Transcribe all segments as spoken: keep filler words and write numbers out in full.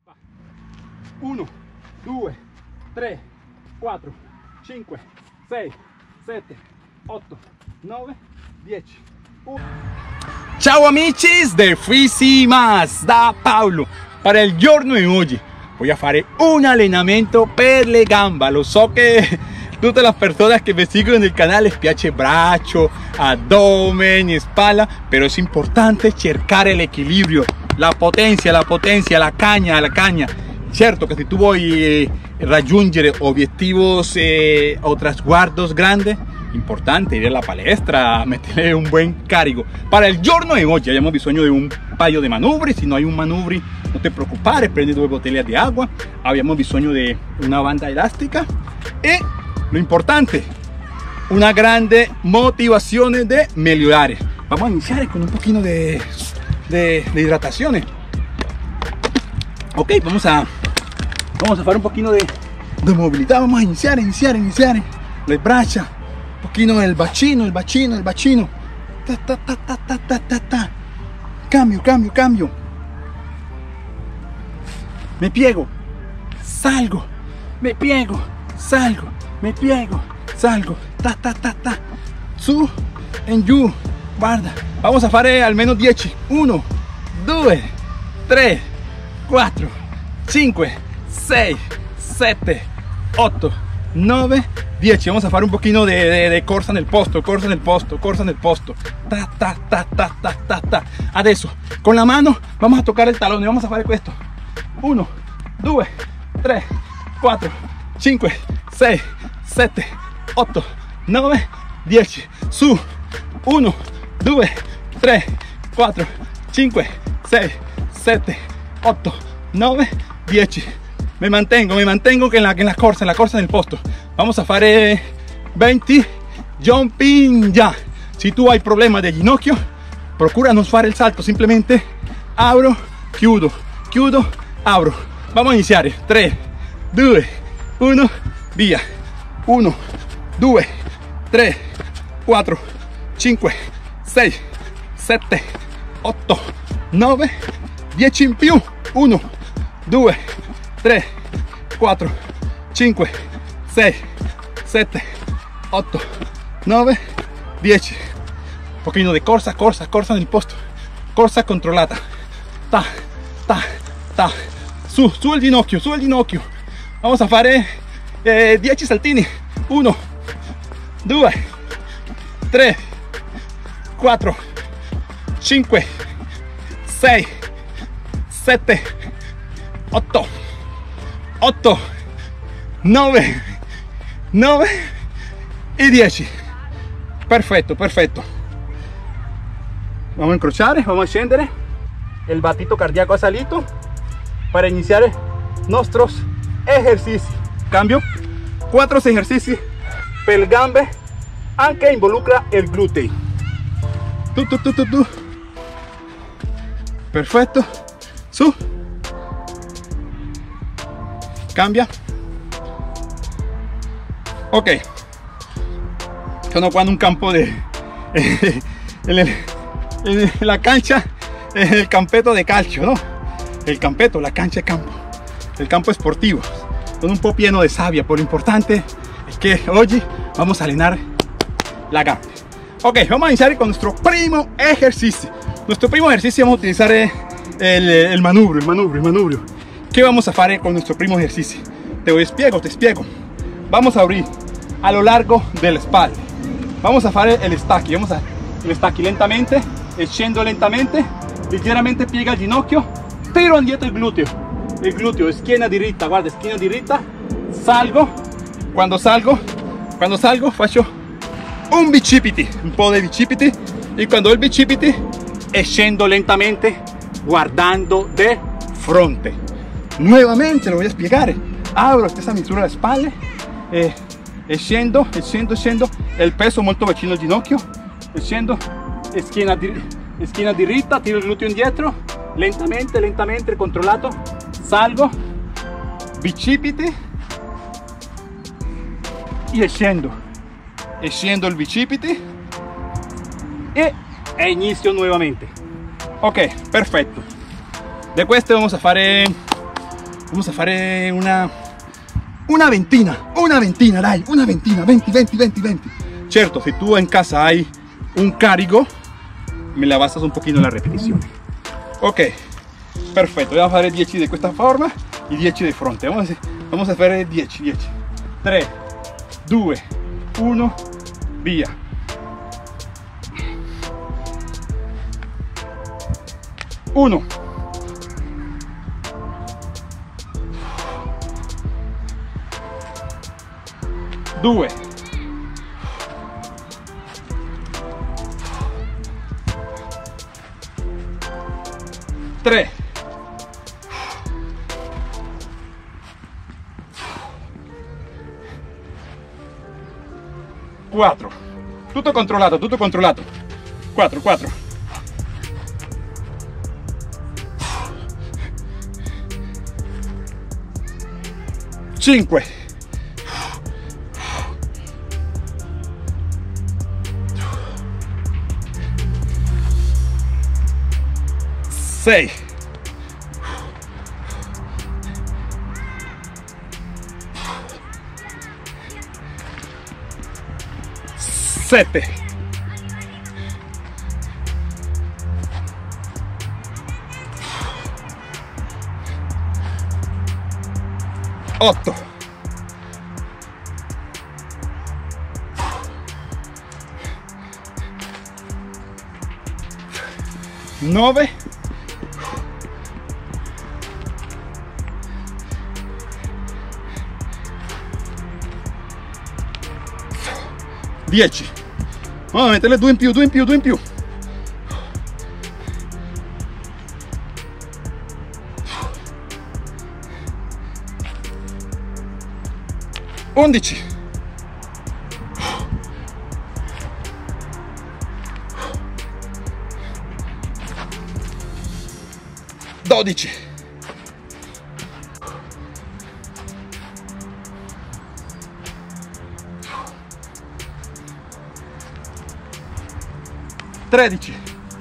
uno, due, tre, quattro, cinque, sei, sette, otto, nove, dieci. Ciao amici de Fisi Más, da Paolo. Para il giorno di oggi voy a fare un allenamento per le gambe. Lo so che tutte le persone che mi seguono nel canale les piace braccio, abdomen y spalla, pero es importante cercare l'equilibrio, la potencia, la potencia, la caña, la caña. Certo che se tu vuoi eh, raggiungere obiettivos eh, o trasguardos grandes, importante ir a la palestra, meterle un buen carico. Para il giorno di oggi abbiamo bisogno di un paio di manubri. Se no hay un manubri, no te preoccupare, prendi due bottiglie di acqua. Abbiamo bisogno di una banda elástica e lo importante, una grande motivazione de migliorare. Vamos a iniciar con un poquito de, de, de hidratación. Ok, vamos a vamos a hacer un poquito de, de movilidad. Vamos a iniciar, iniciar, iniciar le braccia, un poquito del bacino, el bacino, el bacino. Ta, ta, ta, ta, ta, ta, ta, ta. Cambio, cambio, cambio. Me piego, salgo, me piego, salgo, me piego, salgo. Ta, ta, ta, ta. Su en giù. Guarda, vamos a fare almeno dieci. uno, due, tre, quattro, cinque, sei, sette, otto, nove, dieci. Vamos a fare un pochino de, de, de corsa nel posto, corsa nel posto, corsa nel posto. Ta, ta, ta, ta, ta, ta, ta. Adesso, con la mano, vamos a toccare il talone. Vamos a fare questo. uno, due, tre, quattro, cinque, sei, sette, otto, nove, dieci. Su. uno, due, tre, quattro, cinque, sei, sette, otto, nove, dieci. Me mantengo, me mantengo que en la, que en la corsa, en la corsa nel posto. Vamos a fare venti jumping ya. Si tu hai problema de ginocchio, procura non fare il salto, simplemente abro, chiudo, chiudo, abro. Vamos a iniziare. tre, due, uno, via. uno, due, tre, quattro, cinque, sei, sette, otto, nove, dieci in più. uno, due, tre, quattro, cinque, sei, sette, otto, nove, dieci. Un pochino de corsa, corsa, corsa nel posto. Corsa controllata. Ta, ta, ta. Su, su el ginocchio, su el ginocchio. Vamos a fare eh, dieci saltini. uno, due, tre, quattro, cinque, sei, sette, otto, otto, nove, nove y dieci. Perfetto, perfetto. Vamos a incrociare, vamos a scendere. El batito cardíaco ha salito para iniciar nuestros ejercicios. Cambio, cuatro ejercicios per gambe, anche involucra el glúteo. Tu, tu, tu, tu, tu. Perfetto. Su. Cambia. Ok. Sono qua en un campo de eh, en, el, en la cancha, en el campetto de calcio, ¿no? El campetto, la cancha de campo, el campo sportivo. Sono un po' pieno de savia, pero lo importante es que hoy vamos a allenar la gamba. Ok, vamos a iniciar con nuestro primo ejercicio. Nuestro primo ejercicio vamos a utilizar el, el manubrio, el manubrio, el manubrio. ¿Qué vamos a hacer con nuestro primo ejercicio? Te voy spiego, te spiego. Vamos a abrir a lo largo de la espalda. Vamos a hacer el stacchi. Vamos a el stacchi lentamente, scendo lentamente, ligeramente piega el ginocchio, tiro indietro el glúteo. El glúteo, esquina diritta, guarda, esquina diritta. Salgo. Cuando salgo, cuando salgo faccio un bicipiti, un po' di bicipiti. Y cuando el bicipiti, scendo lentamente, guardando de fronte. Nuevamente lo voy a spiegare. Abro a stessa misura la spalla e scendo, scendo, scendo. Il peso molto vicino al ginocchio. Scendo, schiena, dir schiena diritta, tiro il gluteo indietro. Lentamente, lentamente, controllato. Salgo, bicipiti e scendo. Scendo il bicipiti e, e inizio nuovamente. Ok, perfetto. De queste vamos a fare vamos a fare una una ventina, una ventina, dai, una ventina, venti, venti, venti, venti. Certo, se tú en casa hay un carico, me la basas un pochino la repetición. Ok, perfetto, voy a fare dieci di questa forma e dieci di fronte. Vamos a, vamos a fare dieci, dieci. tre, due, uno, via. uno, due, tre, quattro, tutto controllato, tutto controllato, quattro, quattro, cinque, sei, sette, otto, nove, dieci. Vamos a metterle due in più, due in più, due in più. undici. dodici. tredici.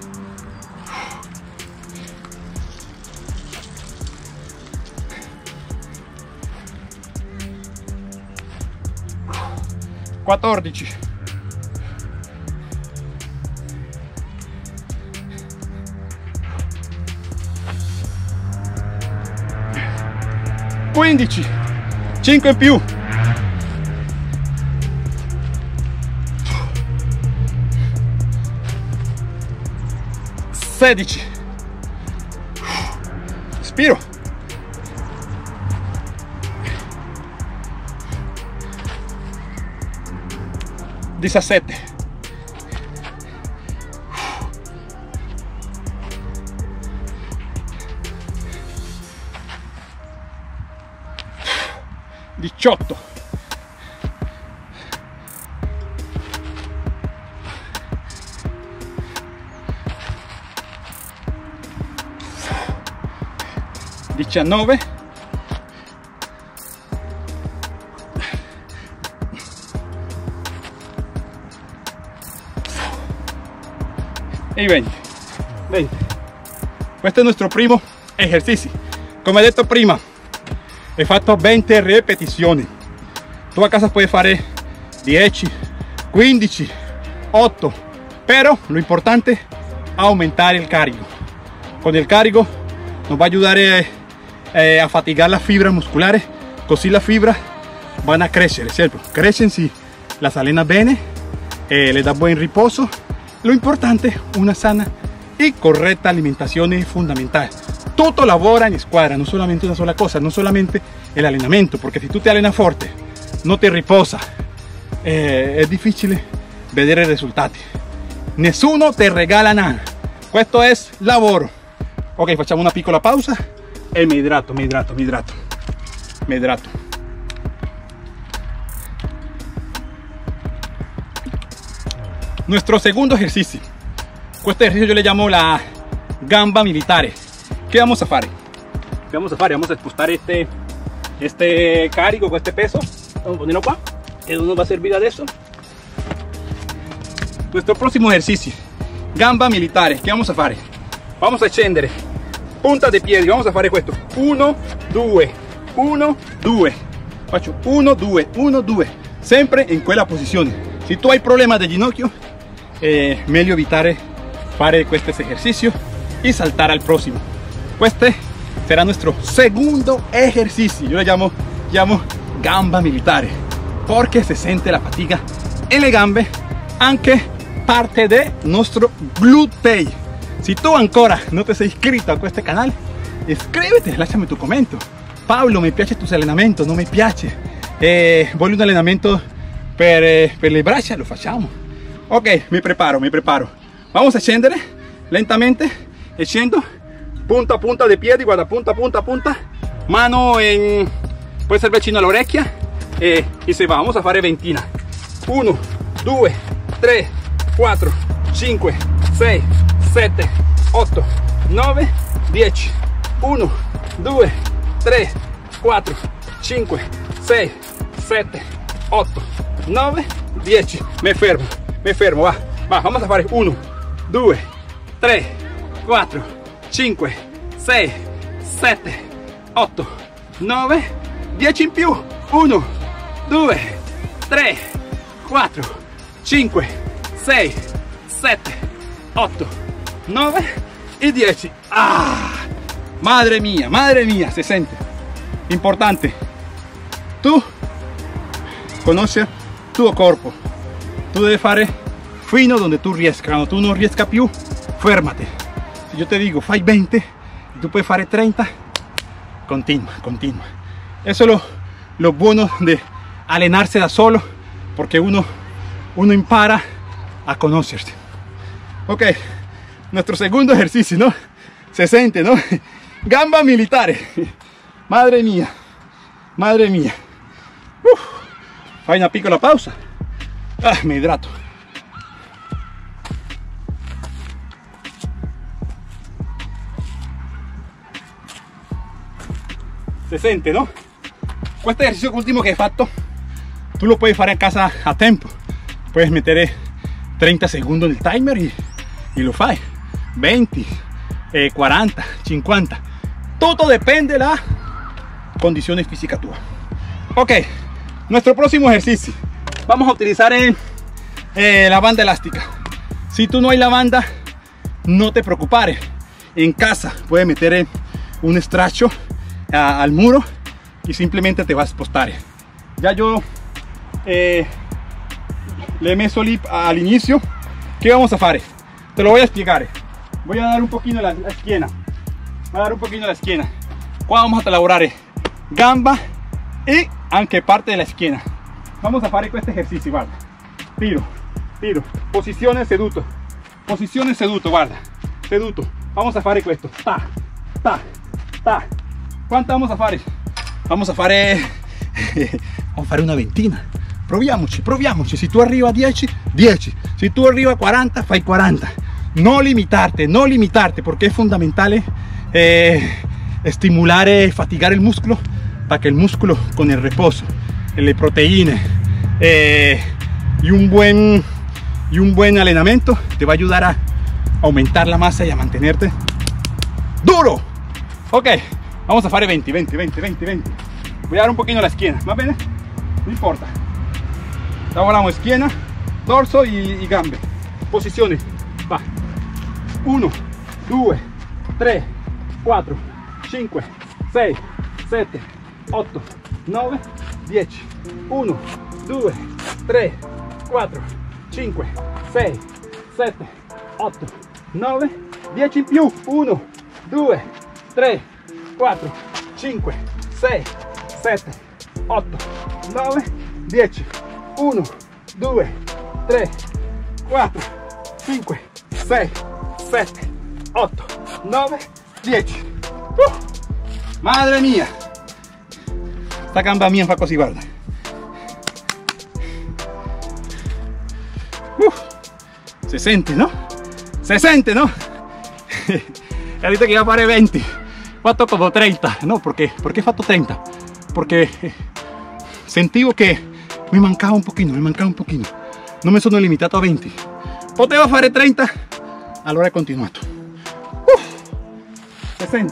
quattordici. quindici. cinque in più. sedici. Spiro. diciassette. diciotto. diciannove. E venti. venti. Questo è il nostro primo esercizio. Come detto prima, he fatto venti ripetizioni. Tu a casa puoi fare dieci, quindici, otto, pero lo importante è aumentare il carico. Con il carico nos va a ayudar eh, eh, a fatigar la fibra muscular, così la fibra van a crecer, ¿cierto? Crecen si las allenas bene, eh, le da buen riposo. Lo importante, una sana y correcta alimentación es fundamental. Todo labora en squadra, no solamente una sola cosa, no solamente el allenamento, porque si tú te allenas fuerte, no te riposa, eh, es difícil vedere risultati. Nessuno te regala nada, questo es lavoro. Ok, facciamo una piccola pausa e mi idrato, mi idrato, mi idrato, mi idrato. Nuestro segundo ejercicio. Este ejercicio yo le llamo la gamba militare. ¿Qué vamos a hacer? ¿Qué vamos a hacer? Vamos a expostar este, este carico con este peso. Vamos a ponerlo acá. Eso nos va a servir de eso. Nuestro próximo ejercicio. Gamba militare. ¿Qué vamos a hacer? Vamos a scendere punta di piedi. Vamos a fare questo: uno, due, uno, due. Faccio uno, due, uno, due, sempre in quella posizione. Se tu hai problema di ginocchio, è meglio evitare fare questo esercizio y saltar al próximo. Este será nuestro segundo ejercicio. Yo le llamo, llamo gamba militare, porque se siente la fatiga en le gambe, anche parte de nuestro glúteo. Si tu ancora non ti sei iscritto a questo canale, iscriviti, lasciami tu commento. Pablo, mi piace tu allenamento, non mi piace, eh, voglio un allenamento per, eh, per le braccia, lo facciamo. Ok, mi preparo, mi preparo. Vamos a scendere lentamente e scendo punta a punta dei piedi, guarda, punta, punta, punta, mano en, puede ser vicino all'orecchia, e, e se va, vamos a fare ventina. uno, due, tre, quattro, cinque, sei, sette, otto, nove, dieci. uno, due, tre, quattro, cinque, sei, sette, otto, nove, dieci. Me fermo, me fermo, va, va, vamos a fare uno, due, tre, quattro, cinque, sei, sette, otto, nove, dieci in più. uno, due, tre, quattro, cinque, sei, sette, otto, nove e dieci. Ah, madre mia, madre mia, se sente. Importante, tu conosci il tuo corpo, tu devi fare fino donde tu riesca. Quando tu non riesca più, fermate. Se yo te digo fai veinte y tú puedes fare treinta, continua, continua. Eso es lo, lo bueno de allenarse da solo, porque uno, uno impara a conocerse. Ok, nuestro segundo ejercicio, ¿no? Se siente, ¿no? Gamba militare. Madre mía, madre mía. Uf, fai una piccola pausa. Ah, me hidrato. Se sente, no? Questo ejercicio ultimo che hai fatto, tu lo puoi fare a casa a tempo. Puedes meter treinta secondi nel timer y, y lo fai. veinte, eh, cuarenta, cincuenta. Todo depende de la condición física tua. Ok, nuestro próximo ejercicio. Vamos a utilizar el, eh, la banda elástica. Si tú no hay la banda, no te preocupes. En casa puedes meter un estraccio a, al muro y simplemente te vas a postar. Ya yo eh, le he messo lì al inicio. ¿Qué vamos a hacer? Te lo voy a explicar. Voy a dar un poquito la, la esquina. Voy a dar un poquito la esquina. Qua vamos a lavorare gamba y anche parte de la esquina. Vamos a fare questo ejercicio, guarda. Tiro, tiro, posizione seduto, posizione seduto, guarda, seduto. Vamos a fare questo, ta, ta, ta. ¿Cuánto vamos a fare? Vamos a fare, vamos a fare una ventina. Proviamoci, proviamoci. Si tu arriva a dieci, dieci. Si tu arriva a quaranta, fai quaranta. No limitarte, no limitarte, porque es fundamental eh, estimular y fatigar el músculo para que el músculo, con el reposo, le proteína eh, y un buen y un buen entrenamiento, te va a ayudar a aumentar la masa y a mantenerte duro. Ok, vamos a fare veinte, veinte, veinte, veinte, veinte. Voy a dar un poquito la esquina, ¿va bene? No importa. Lavoramos esquina, dorso y, y gambe. Posiciones, va. uno, due, tre, quattro, cinque, sei, sette, otto, nove, dieci. uno, due, tre, quattro, cinque, sei, sette, otto, nove, dieci in più. uno, due, tre, quattro, cinque, sei, sette, otto, nove, dieci. uno, due, tre, quattro, cinque, sei, sette, otto, nove, dieci. Uh, madre mía, esta gamba mía fa così, guarda. Uh, se sente, no? Se sente, no? E ahorita que iba a fare veinte, fatto como treinta. No, perché? Perché ho fatto treinta? Perché sentivo che mi mancava un pochino, mi mancava un pochino. Non mi sono limitato a venti. Potevo fare trenta, allora ho continuato. Uff. sesenta.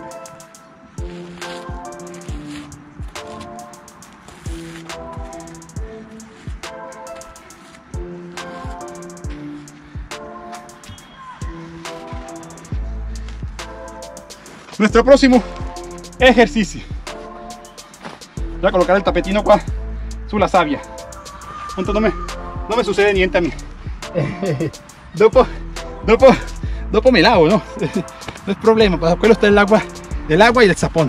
Nuestro próximo ejercicio. Voy a colocar el tapetino qua sulla sabbia. Tanto no me, no me sucede niente a mí. dopo, dopo, dopo me lavo, ¿no? No es problema, para quello está el agua, el agua y el sapone.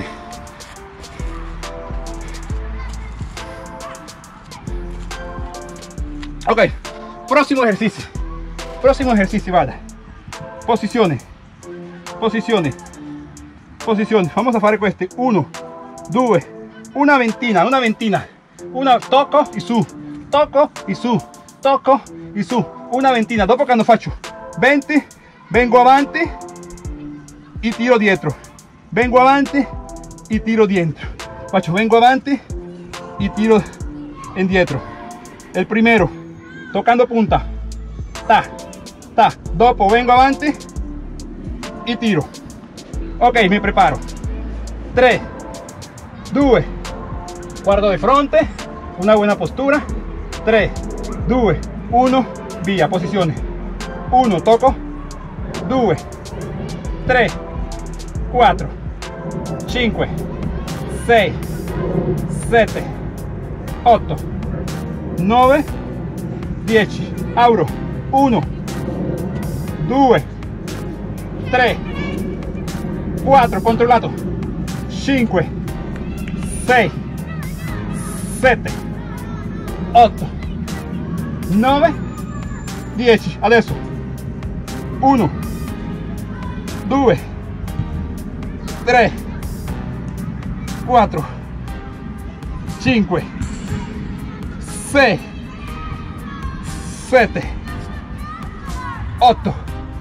Ok, próximo ejercicio. Próximo ejercicio, vada. Posiciones, posiciones, posiciones. Vamos a fare queste. Uno, due, una ventina, una ventina. Una, tocco y su, tocco y su, tocco y su. Una ventina. Dopo quando faccio venti, vengo avanti y tiro dietro. Vengo avanti y tiro dietro. Faccio, vengo avanti y tiro indietro. El primero, tocando punta. Ta, ta. Dopo vengo avanti y tiro. Ok, mi preparo. tre, due, guardo de fronte, una buena postura. tre, due, uno, via. Posiciones. uno, toco. due, tre, quattro, cinque, sei, sette, otto, nove, dieci. Auro. uno, due, tre, quattro, controllato. cinque, sei, sette, otto, nove, dieci. Adesso uno, due, tre, quattro, cinque, sei, sette, otto,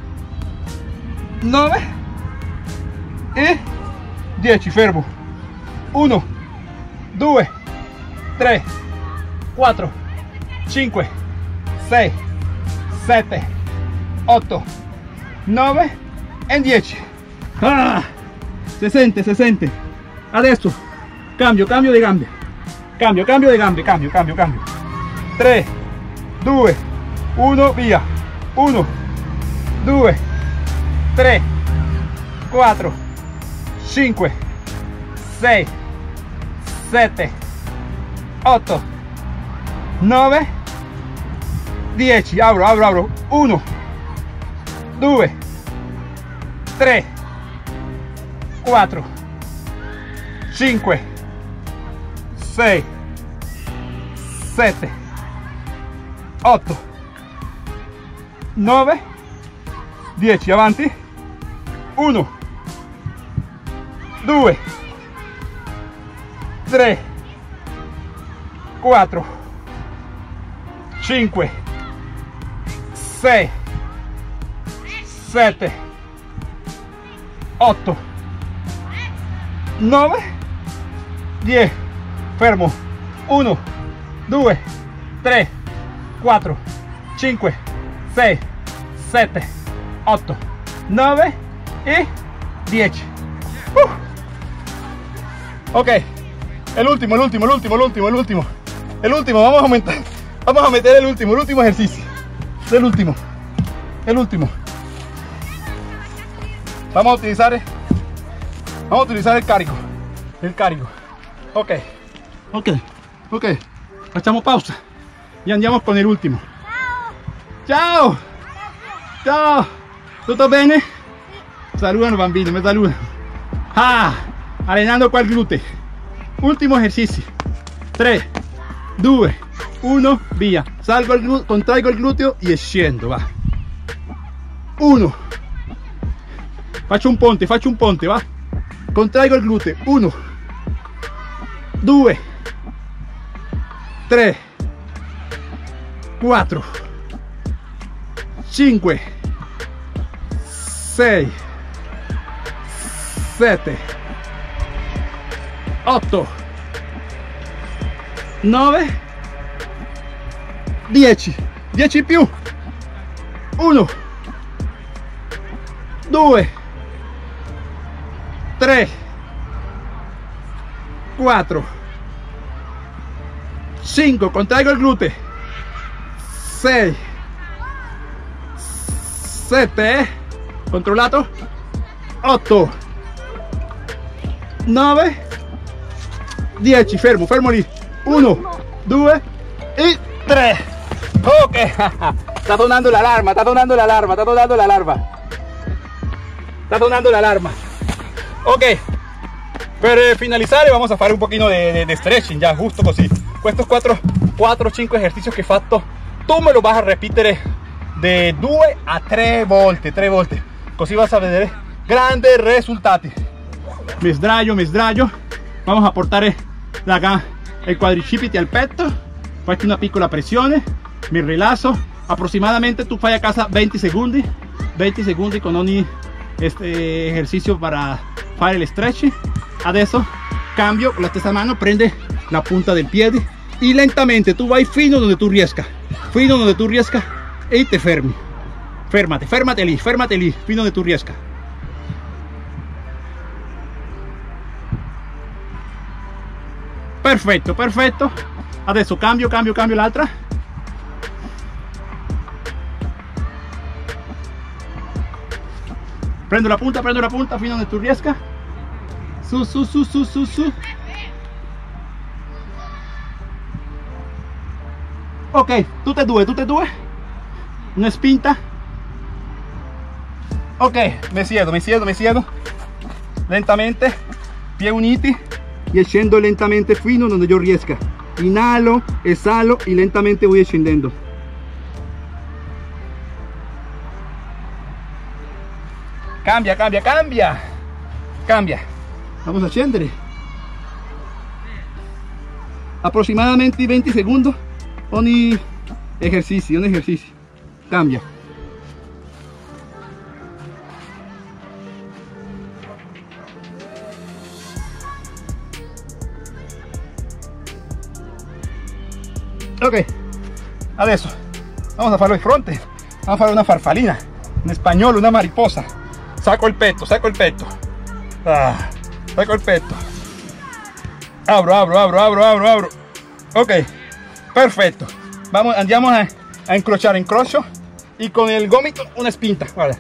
nove e dieci. Fermo. uno, due, tre, quattro, cinque, sei, sette, otto, nove e dieci. Ah, se sente, se sente. Adesso cambio, cambio di gambe. Cambio, cambio di gambe, cambio, cambio, cambio. tre, due, uno, via. uno, due, tre, quattro, cinque, sei, sette, otto, nove, dieci. Apro, apro, apro. uno, due, tre, quattro, cinque, sei, sette, otto, nove, dieci. Avanti. uno, due, tre, quattro, cinque, sei, sette, otto, nove, dieci. Fermo. uno, due, tre, quattro, cinque, sei, sette, otto, nove y dieci. Uh. Ok, el último, el último, el último, el último, el último. El último, vamos a aumentar. Vamos a meter el último, el último ejercicio. El último. El último. Vamos a utilizar Vamos a utilizar el cargo. El cargo. Ok. Ok. Ok. Facciamo pausa. Y andiamo con el último. Ciao. Ciao. ¿Tutto bene? Saludano bambini, me saludan. Ah, allenando qua il glúteo. Último ejercicio. tre, due, uno, via. Salgo il glúteo, contraigo il glúteo y scendo, va. uno. Faccio un ponte, faccio un ponte, va. Contraigo il glúteo. uno, due, tre, quattro, cinque, sei, sette, otto, nove, dieci. dieci più. uno, due, tre, quattro, cinque, contraigo il gluteo, sei, sette, controllato, otto, nove, dieci, fermo, fermo lì, uno, due e tre. Ok, sta donando l'allarma, sta donando l'allarma, sta donando l'allarma, sta donando l'allarma. Ok, per finalizzare vamos a fare un pochino di stretching, ya giusto così. Questi quattro cinque esercizi che ho fatto, tu me lo vas a ripetere da due a tre volte, tre volte, così vas a vedere grandi risultati. Mi sdraio, mi sdraio, vamos a portare la, il quadricipite al petto, faccio una piccola pressione, mi rilasso, aproximadamente tu fai a casa venti secondi, venti secondi con ogni este ejercicio para fare il stretch. Adesso cambio con la stessa mano, prende la punta del piede y lentamente tu vai fino donde tu riesca, fino donde tu riesca e te fermi, fermate, fermate lì, fermate lì, fino donde tu riesca. Perfetto, perfetto. Adesso cambio, cambio, cambio l'altra. Prendo la punta, prendo la punta fino donde tu riesca. Su, su, su, su, su, su. Ok, tutte e due, tutte e due. Una spinta. Ok, mi siedo, mi siedo, mi siedo. Lentamente, piedi uniti. Y scendo lentamente fino donde yo riesca. Inhalo, exhalo y lentamente voy scendendo. Cambia, cambia, cambia. Cambia. Vamos a scendere. Aproximadamente venti secondi ogni ejercicio, ogni ejercicio. Cambia. Ok, adesso vamos a farlo di fronte, vamos a fare una farfalina, in spagnolo una mariposa. Saco il petto, saco il petto, ah, saco il petto, abro, abro, abro, abro, abro, abro. Ok, perfetto. Vamos, andiamo a, a incrociare, incrocio y con el gomito una spinta, guarda.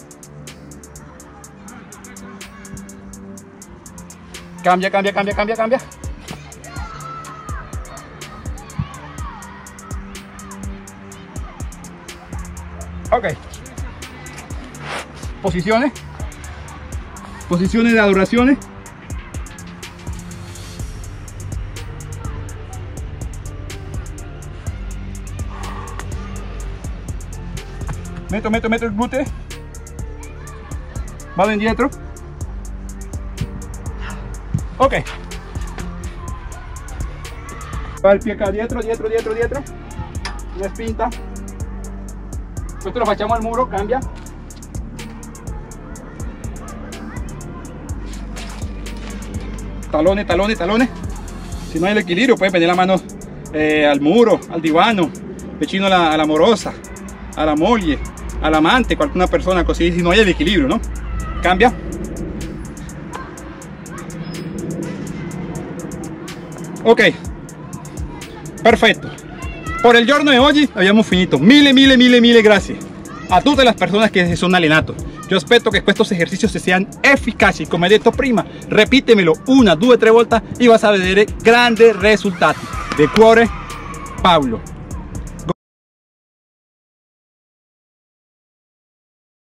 Cambia, cambia, cambia, cambia, cambia. Ok, posiciones, posiciones de adoraciones. Meto, meto, meto el glúteo, vado indietro. Ok, va el pie acá, dietro, dietro, dietro, dietro, una spinta. Questo lo facciamo al muro, cambia. Talone, talone, talone. Si no hay el equilibrio, puedes poner la mano eh, al muro, al divano, vicino alla, alla morosa, alla moglie, all'amante, qualcuna persona, così si no hay el equilibrio, ¿no? Cambia. Ok, perfetto. Por el giorno de hoy abbiamo finito. Mille, mille, mille, mille grazie a tutte le persone che si sono allenato. Io aspetto che questi esercizi siano efficaci. Come detto prima, ripetemelo una, due, tre volte e vas a vedere grandi risultati. De cuore, Paolo.